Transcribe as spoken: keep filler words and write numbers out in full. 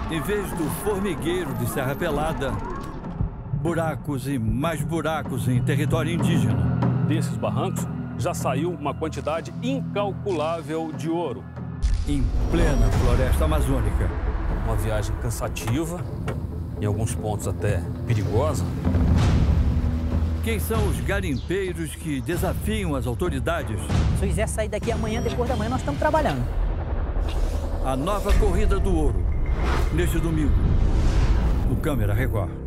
Em vez do formigueiro de Serra Pelada, buracos e mais buracos em território indígena. Desses barrancos já saiu uma quantidade incalculável de ouro. Em plena floresta amazônica. Uma viagem cansativa, em alguns pontos até perigosa. Quem são os garimpeiros que desafiam as autoridades? Se eu quiser sair daqui amanhã, depois da manhã, nós estamos trabalhando. A nova corrida do ouro, neste domingo, no Câmara Record.